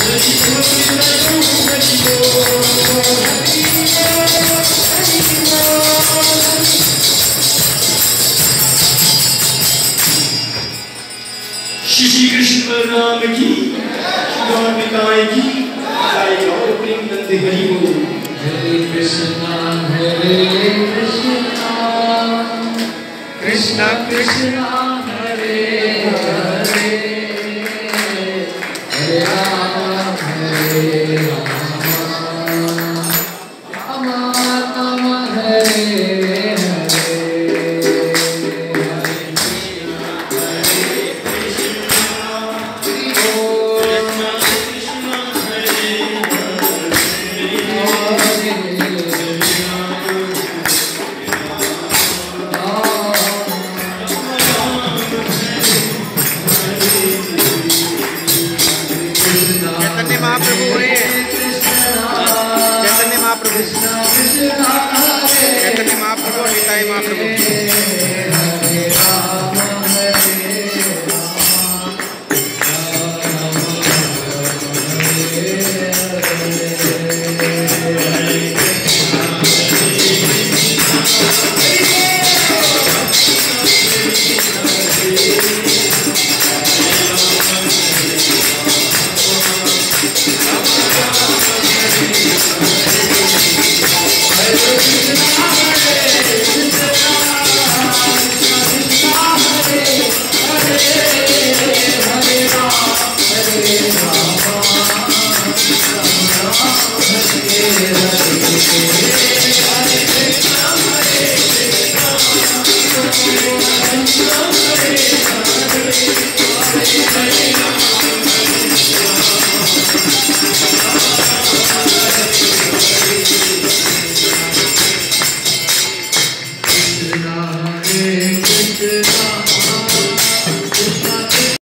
श्री कृष्ण बलराम की गोपिकाएं की साई गौर प्रेमानंद हरि बोल। हरे कृष्णा कृष्णा कृष्णा हरे हरे हरे राम राम राम हरे चैतन्य महाप्रभु निताय महाप्रभु Krishna